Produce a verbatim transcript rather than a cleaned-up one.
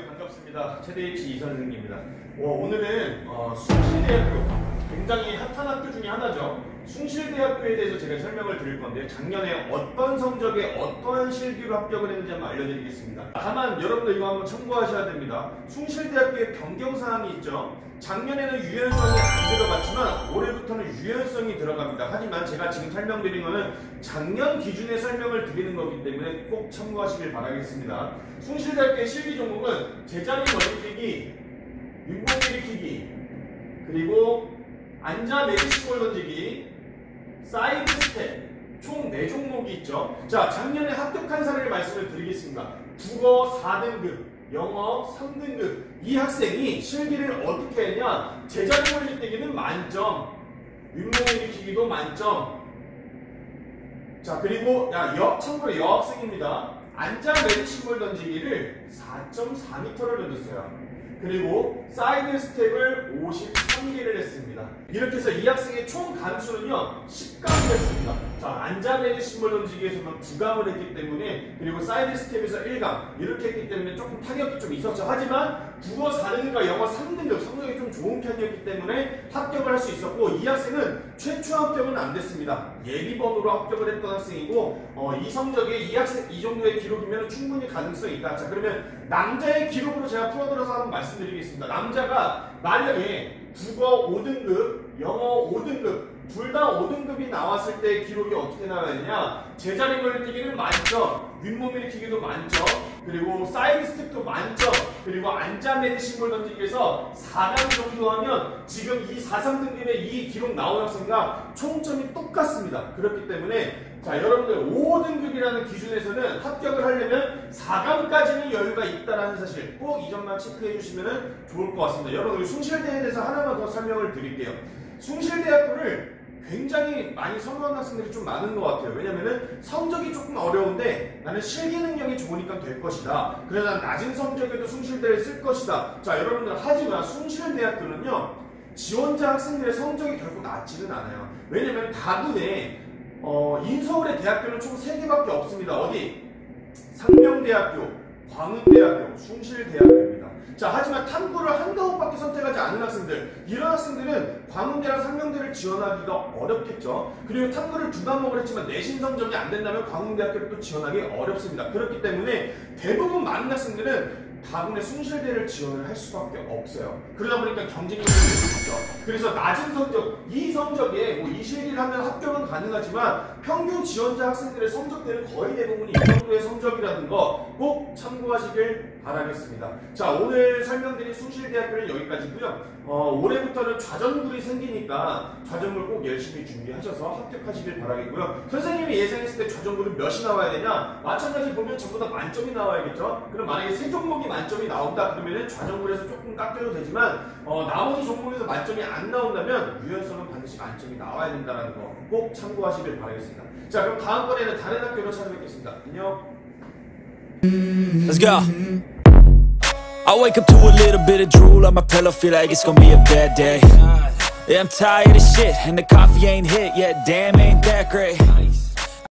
여러분들 반갑습니다. 최대입시 이선생입니다. 어, 오늘은 어, 숭실대학교, 굉장히 핫한 학교 중에 하나죠. 숭실대학교에 대해서 제가 설명을 드릴 건데, 작년에 어떤 성적에 어떠한 실기로 합격을 했는지 한번 알려드리겠습니다. 다만 여러분들 이거 한번 참고하셔야 됩니다. 숭실대학교에 변경사항이 있죠. 작년에는 유연성이 안 들어갔지만 올해부터는 유연성이 들어갑니다. 하지만 제가 지금 설명드린 거는 작년 기준의 설명을 드리는 거기 때문에 꼭 참고하시길 바라겠습니다. 숭실대학교의 실기 종목은 제자리 멀리뛰기, 윗몸 일으키기, 그리고 앉아 내리시골 던지기, 사이드 스텝, 총 네 종목이 있죠. 자, 작년에 합격한 사례를 말씀을 드리겠습니다. 국어 사 등급, 영어 삼 등급. 이 학생이 실기를 어떻게 했냐? 제자리 멀리뛰기는 만점, 윗몸 일으키기도 만점. 자, 그리고 야, 여, 참고로 여학생입니다. 앉아 내리시골 던지기를 사 점 사 미터를 던졌어요. 그리고 사이드 스텝을 오십삼 개를 했습니다. 이렇게 해서 이 학생의 총 감수는요 십 감을 했습니다. 자, 앉아 내리시골 던지기에서만 구 감을 했기 때문에, 그리고 사이드 스텝에서 일 감 이렇게 했기 때문에 조금 타격이 좀 있었죠. 하지만 국어 사 등급과 영어 삼 등급 성적이 좀 좋은 편이었기 때문에 합격을 할 수 있었고, 이 학생은 최초 합격은 안 됐습니다. 예비번으로 합격을 했던 학생이고, 어, 이 성적에 이 학생 이 정도의 기록이면 충분히 가능성이 있다. 자, 그러면 남자의 기록으로 제가 풀어들어서 한번 말씀드리겠습니다. 남자가 만약에 국어 오 등급, 영어 오 등급 둘 다 오 등급이 나왔을 때 기록이 어떻게 나와야 되냐? 제자리 멀리뛰기는 만점, 윗몸 일으키기도 만점, 그리고 사이드 스텝도 만점, 그리고 앉아 내리시골 던지기에서 사 감 정도 하면 지금 이 사, 삼 등급의 이 기록 나온 학생과 총점이 똑같습니다. 그렇기 때문에 자, 여러분들 오 등급이라는 기준에서는 합격을 하려면 사 감까지는 여유가 있다는 사실 꼭 이 점만 체크해 주시면 좋을 것 같습니다. 여러분들 숭실대에 대해서 하나만 더 설명을 드릴게요. 숭실대학교를 굉장히 많이 선호하는 학생들이 좀 많은 것 같아요. 왜냐면은 성적이 조금 어려운데 나는 실기 능력이 좋으니까 될 것이다. 그래서 난 낮은 성적에도 숭실대를 쓸 것이다. 자, 여러분들, 하지만 숭실대학교는요 지원자 학생들의 성적이 결코 낮지는 않아요. 왜냐면 다군에 어, 인서울의 대학교는 총 세 개밖에 없습니다. 어디? 상명대학교, 광운대학교, 숭실대학교입니다. 자, 하지만 탐구를 한 과목밖에 선택하지 않은 학생들, 이런 학생들은 광운대랑 상명대를 지원하기가 어렵겠죠. 그리고 탐구를 두 과목을 했지만 내신 성적이 안 된다면 광운대학교를 또 지원하기 어렵습니다. 그렇기 때문에 대부분 많은 학생들은 다군의 숭실대를 지원을 할 수밖에 없어요. 그러다 보니까 경쟁이 있죠. 그래서 낮은 성적, 이 성적에 뭐 이 실기를 하면 합격은 가능하지만 평균 지원자 학생들의 성적들은 거의 대부분이 이 정도의 성적이라는 거 꼭 참고하시길 바라겠습니다. 자, 오늘 설명드린 숭실대학교는 여기까지고요. 어, 올해부터는 좌전물이 생기니까 좌전물 꼭 열심히 준비하셔서 합격하시길 바라겠고요. 선생님이 예상했을 때 좌전물은 몇이 나와야 되냐? 마찬가지 보면 전부 다 만점이 나와야겠죠. 그럼 만약에 세 종목이 만점이 나온다 그러면 좌전물에서 조금 깎여도 되지만 어, 나머지 종목에서 만점이 안 나온다면 유연성은 반드시 만점이 나와야 된다는 거 꼭 참고하시길 바라겠습니다. 자, 그럼 다음번에는 다른 학교로 찾아뵙겠습니다. 안녕. Let's go. I wake up to a little bit of drool on my pillow, feel like it's gonna be a bad day. Yeah, I'm tired of shit, and the coffee ain't hit yet, damn ain't that great.